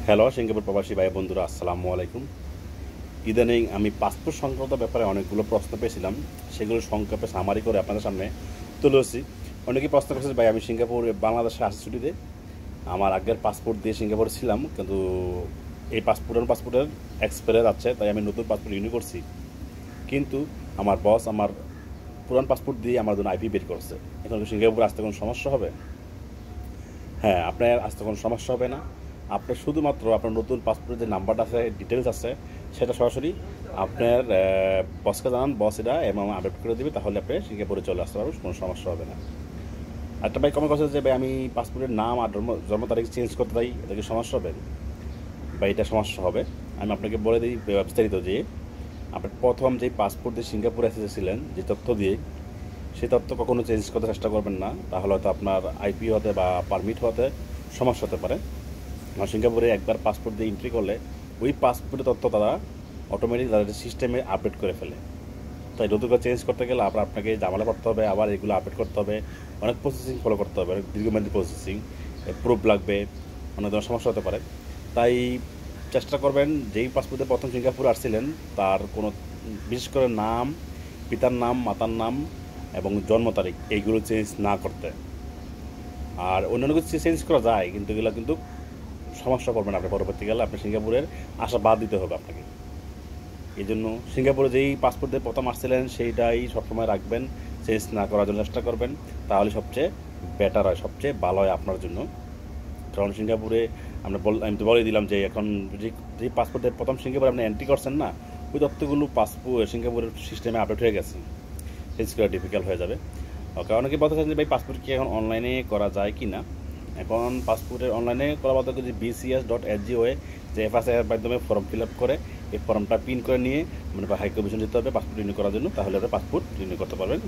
Hello Singapore প্রবাসী ভাই বন্ধুরা, আসসালামু আলাইকুম। ইদানিং আমি পাসপোর্ট সংক্রান্ত ব্যাপারে অনেকগুলো প্রশ্ন পেয়েছিলাম, সেগুলো সংক্ষেপে সামারি করে আপনাদের সামনে তুলে ধরছি। অনেকেই প্রশ্ন করছে, ভাই আমি সিঙ্গাপুর বাংলাদেশে আসি ছুটিতে, আমার আগের পাসপোর্ট দিয়ে সিঙ্গাপুরে ছিলাম, কিন্তু এই পাসপোর্টের এক্সপায়ার যাচ্ছে, তাই আমি নতুন পাসপোর্ট রিনিউ করছি। কিন্তু আমার বস আমার পুরান পাসপোর্ট দিয়ে আমার জন্য আইপি বের করছে। এখন কি সিঙ্গাপুরে আসতে কোনো সমস্যা হবে? হ্যাঁ, আপনার আসতে কোনো সমস্যা হবে না। আপনার শুধুমাত্র আপনার নতুন পাসপোর্টের যে নাম্বারটা আছে, ডিটেলস আছে, সেটা সরাসরি আপনার বসকে জানান, বস এটা এবং আপডেট করে দেবে, তাহলে আপনি সিঙ্গাপুরে চলে আসতে পারবেন, কোনো সমস্যা হবে না। একটা ভাই কমেন্ট করছে যে ভাই আমি পাসপোর্টের নাম আর জন্ম তারিখ চেঞ্জ করতে চাই, এটা কি সমস্যা হবে? বা এটা সমস্যা হবে। আমি আপনাকে বলে দিই বিস্তারিত যে আপনার প্রথম যে পাসপোর্ট দিয়ে সিঙ্গাপুরে এসেছিলেন, যে তথ্য দিয়ে, সেই তথ্য কখনো চেঞ্জ করতে চেষ্টা করবেন না, তাহলে হয়তো আপনার আইপি হতে বা পারমিট হতে সমস্যা হতে পারে। আর সিঙ্গাপুরে একবার পাসপোর্ট দিয়ে এন্ট্রি করলে ওই পাসপোর্টের তথ্য তারা অটোমেটিক তাদের সিস্টেমে আপডেট করে ফেলে। তাই নতুন করে চেঞ্জ করতে গেলে আপনাকে ঝামেলা করতে হবে, আবার এগুলো আপডেট করতে হবে, অনেক প্রসেসিং ফলো করতে হবে, অনেক দীর্ঘমেয়াদী প্রসেসিং, প্রুফ লাগবে, অনেক ধরনের সমস্যা হতে পারে। তাই চেষ্টা করবেন যেই পাসপোর্টে প্রথম সিঙ্গাপুর আসছিলেন তার কোনো বিশেষ করে নাম, পিতার নাম, মাতার নাম এবং জন্ম তারিখ এইগুলো চেঞ্জ না করতে। আর অন্যান্য কিছু চেঞ্জ করা যায়, কিন্তু এগুলো কিন্তু সমস্যা করবেন আপনি পরবর্তীকালে, আপনি সিঙ্গাপুরের আশা বাদ দিতে হবে আপনাকে। এই জন্য সিঙ্গাপুরে যেই পাসপোর্ট দিয়ে প্রথম আসছিলেন সেইটাই সবসময় রাখবেন, চেঞ্জ না করার জন্য চেষ্টা করবেন, তাহলে সবচেয়ে বেটার হয়, সবচেয়ে ভালো হয় আপনার জন্য। কারণ সিঙ্গাপুরে আমি তো বলে দিলাম যে এখন যে পাসপোর্ট দিয়ে প্রথম সিঙ্গাপুরে আপনি এন্ট্রি করছেন না, ওই তথ্যগুলো সিঙ্গাপুরের সিস্টেমে আপডেট হয়ে গেছে, চেঞ্জ করা ডিফিকাল্ট হয়ে যাবে। ওকে, অনেকে বলতে চান যে ভাই পাসপোর্ট কি এখন অনলাইনে করা যায় কি না। এখন পাসপোর্টের অনলাইনে করা বলতে যে bcs.sg হয়ে যে এফএসআই এর মাধ্যমে ফর্ম ফিল আপ করে এই ফর্মটা প্রিন্ট করে নিয়ে মানে হাই কমিশন দিতে হবে পাসপোর্ট রিনিউ করার জন্য, তাহলে আপনি পাসপোর্ট রিনিউ করতে পারবেন।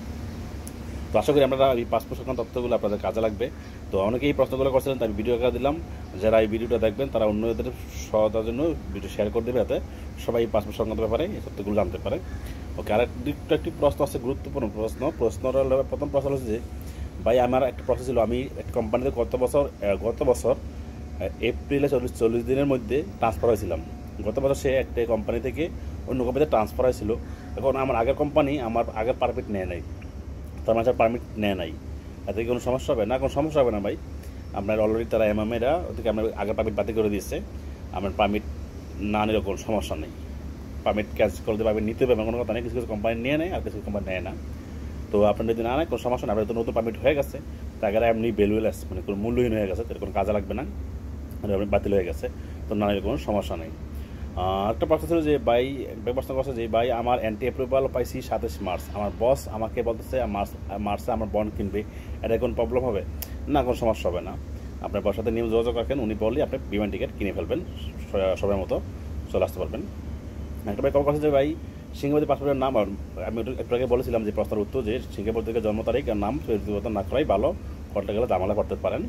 তো আশা করি আমরা এই পাসপোর্ট সংক্রান্ত তথ্যগুলো আপনাদের কাজে লাগবে। তো অনেকেই এই প্রশ্নগুলো করছিলেন, তাই ভিডিও করে দিলাম। যারা এই ভিডিওটা দেখবেন তারা অন্যদের সহায়তার জন্য ভিডিও শেয়ার করে দেবে, যাতে সবাই এই পাসপোর্ট সংক্রান্ত ব্যাপারে এই তথ্যগুলো জানতে পারে। ওকে, আর একটি প্রশ্ন আছে, গুরুত্বপূর্ণ প্রশ্নটা প্রথম প্রশ্ন হচ্ছে যে ভাই আমার একটা প্রসেস ছিল, আমি একটা কোম্পানিতে গত বছর এপ্রিলে 40 দিনের মধ্যে ট্রান্সফার হয়েছিলাম। গত বছর সে একটা কোম্পানি থেকে অন্য কোম্পানিতে ট্রান্সফার হয়েছিল। এখন আমার আগের কোম্পানি আমার আগের পারমিট নেয় নাই, তার মানে পারমিট নেয় নাই, এতে কোনো সমস্যা হবে না? কোনো সমস্যা হবে না ভাই। আপনার অলরেডি তারা এমএমএরা ওদেরকে আপনার আগের পারমিট বাতিল করে দিয়েছে, আপনার পারমিট না নিলেও কোনো সমস্যা নেই। পারমিট ক্যান্সেল করতে পারবেন, নিতে পারবেন, কোনো কথা নেই। কিছু কিছু কোম্পানি নিয়ে নেয় আর কিছু কোম্পানি নেয় না। তো আপনার যদি না নেয় কোনো সমস্যা না, আপনার তো নতুন পারমিট হয়ে গেছে, তার এমনি ভ্যালুলেস মানে কোনো মূল্যহীন হয়ে গেছে, তার কোনো কাজে লাগবে না, মানে আপনি বাতিল হয়ে গেছে, তো না নিলে কোনো সমস্যা নেই। একটা প্রশ্ন ছিল যে ভাই, প্রশ্ন করছে যে ভাই আমার অ্যান্টি অ্যাপ্রুভাল পাইছি 27 মার্চ, আমার বস আমাকে বলতেছে মার্চে আমার বন্ড কিনবে, এটা কোনো প্রবলেম হবে? না, কোনো সমস্যা হবে না। আপনার বসের সাথে নিয়ম যোগাযোগ রাখেন, উনি বললে আপনি বিমান টিকিট কিনে ফেলবেন, সবার মতো চলে আসতে পারবেন। একটা ভাই কল করছে যে ভাই সিঙ্গাপুরের পাসপোর্টের নাম, আমি একটু আগে বলেছিলাম যে প্রশ্নের উত্তর যে সিঙ্গাপুর থেকে জন্ম তারিখ আর নাম পরিবর্তন না করাই ভালো, করতে গেলে ঝামেলা করতে পারেন।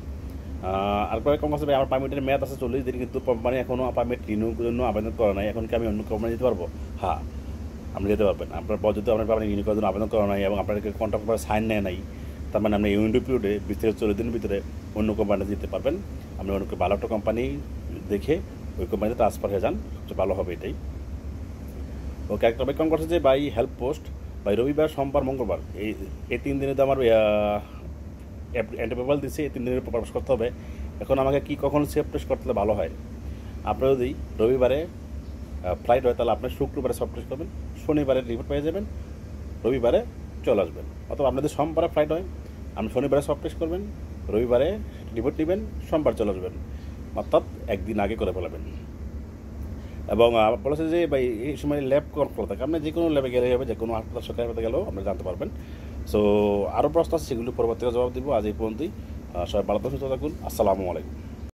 আর পরে কম আছে ভাই আমার পারমিটের মেয়াদ আছে 40 দিন, কিন্তু কোম্পানি এখনও পারমিট রিনিউর জন্য আবেদন করা নাই, এখন কি আমি অন্য কোম্পানি যেতে পারবো? হ্যাঁ, আপনি যেতে পারবেন। আপনার পর যদি আপনার পারমিট রিনিউ করার জন্য আবেদন করা নাই এবং আপনাকে কন্ট্রাক্ট পেপারে সাইন নেয় নাই, তার মানে আপনি এই উইন্ডো পিরিয়ডে 20 থেকে 40 দিনের ভিতরে অন্য কোম্পানিতে যেতে পারবেন। আপনি অন্য ভালো একটা কোম্পানি দেখে ওই কোম্পানিতে ট্রান্সফার হয়ে যান, সবচেয়ে ভালো হবে এটাই। ওকে, একটা ভাই কম করছে যে ভাই হেল্প পোস্ট, ভাই রবিবার, সোমবার, মঙ্গলবার এই 3 দিনে তো আমার অ্যান্টিপেপাল দিচ্ছে, এই 3 দিনের প্রকাশ করতে হবে। এখন আমাকে কখন সেফ টেস্ট করতে ভালো হয়? আপনার যদি রবিবারে ফ্লাইট হয়, তাহলে আপনি শুক্রবারে সফট টেস্ট করবেন, শনিবারে রিপোর্ট পেয়ে যাবেন, রবিবারে চলে আসবেন। অথবা আপনাদের সোমবারে ফ্লাইট হয়, আপনি শনিবারে সফট টেস্ট করবেন, রবিবারে রিপোর্ট নেবেন, সোমবার চলে আসবেন, অর্থাৎ একদিন আগে করে ফেলাবেন। এবং বলেছে যে ভাই এই সময় ল্যাব খোলা থাকে, আপনি যে কোনো ল্যাবে গেলে হবে, যে কোনো হাসপাতাল সরকারি হাসপাতালে গেলেও আপনি জানতে পারবেন। সো আরও প্রশ্ন আছে, সেগুলো পরবর্তীতে জবাব দিব। আজ এই পর্যন্তই। সবাই ভালো সুস্থ থাকুন। আসসালামু আলাইকুম।